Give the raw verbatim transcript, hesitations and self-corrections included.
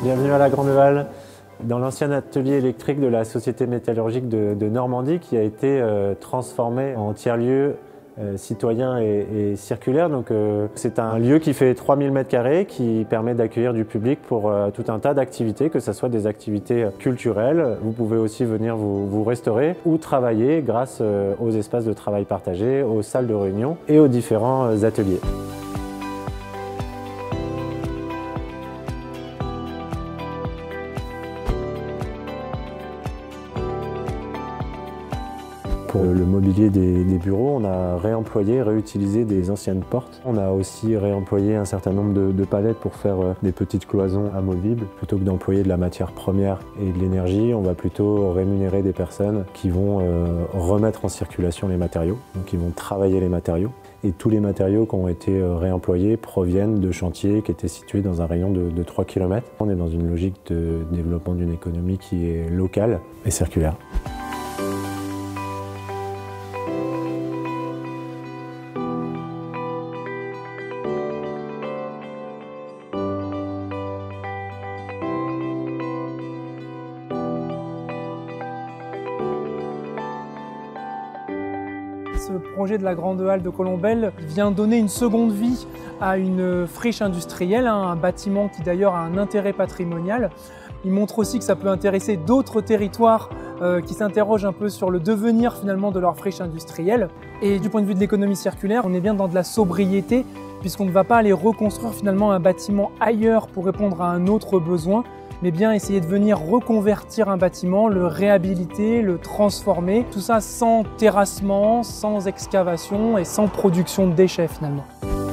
Bienvenue à la Grande Halle, dans l'ancien atelier électrique de la Société métallurgique de, de Normandie qui a été euh, transformé en tiers-lieu euh, citoyen et, et circulaire. Donc, euh, c'est un lieu qui fait trois mille mètres carrés qui permet d'accueillir du public pour euh, tout un tas d'activités, que ce soit des activités culturelles. Vous pouvez aussi venir vous, vous restaurer ou travailler grâce euh, aux espaces de travail partagés, aux salles de réunion et aux différents euh, ateliers. Pour le mobilier des, des bureaux, on a réemployé, réutilisé des anciennes portes. On a aussi réemployé un certain nombre de, de palettes pour faire des petites cloisons amovibles. Plutôt que d'employer de la matière première et de l'énergie, on va plutôt rémunérer des personnes qui vont euh, remettre en circulation les matériaux, donc qui vont travailler les matériaux. Et tous les matériaux qui ont été réemployés proviennent de chantiers qui étaient situés dans un rayon de, de trois kilomètres. On est dans une logique de développement d'une économie qui est locale et circulaire. Ce projet de la Grande Halle de Colombelles vient donner une seconde vie à une friche industrielle, un bâtiment qui d'ailleurs a un intérêt patrimonial. Il montre aussi que ça peut intéresser d'autres territoires euh, qui s'interrogent un peu sur le devenir finalement de leur friche industrielle. Et du point de vue de l'économie circulaire, on est bien dans de la sobriété puisqu'on ne va pas aller reconstruire finalement un bâtiment ailleurs pour répondre à un autre besoin, mais bien essayer de venir reconvertir un bâtiment, le réhabiliter, le transformer, tout ça sans terrassement, sans excavation et sans production de déchets finalement.